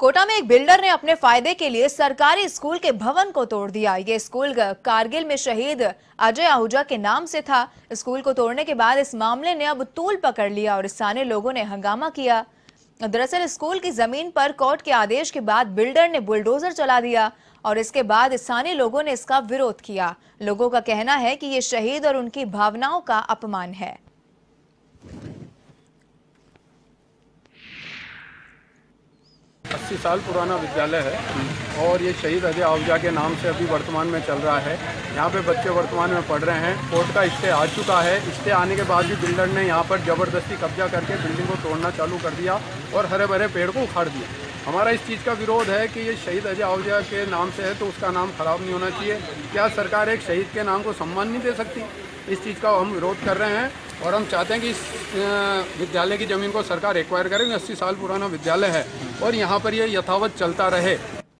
कोटा में एक बिल्डर ने अपने फायदे के लिए सरकारी स्कूल के भवन को तोड़ दिया। ये स्कूल कारगिल में शहीद अजय आहूजा के नाम से था। स्कूल को तोड़ने के बाद इस मामले ने अब तूल पकड़ लिया और स्थानीय लोगों ने हंगामा किया। दरअसल स्कूल की जमीन पर कोर्ट के आदेश के बाद बिल्डर ने बुलडोजर चला दिया और इसके बाद स्थानीय लोगों ने इसका विरोध किया। लोगों का कहना है कि ये शहीद और उनकी भावनाओं का अपमान है। 80 साल पुराना विद्यालय है और ये शहीद अजय आहूजा के नाम से अभी वर्तमान में चल रहा है। यहाँ पे बच्चे वर्तमान में पढ़ रहे हैं। कोर्ट का स्टे आ चुका है। स्टे आने के बाद भी बिल्डर ने यहाँ पर ज़बरदस्ती कब्जा करके बिल्डिंग को तोड़ना चालू कर दिया और हरे भरे पेड़ को उखाड़ दिया। हमारा इस चीज़ का विरोध है कि ये शहीद अजय आहूजा के नाम से है तो उसका नाम खराब नहीं होना चाहिए। क्या सरकार एक शहीद के नाम को सम्मान नहीं दे सकती? इस चीज़ का हम विरोध कर रहे हैं और हम चाहते हैं कि इस विद्यालय की ज़मीन को सरकार एक्वायर करे। 80 साल पुराना विद्यालय है और यहाँ पर ये यथावत चलता रहे।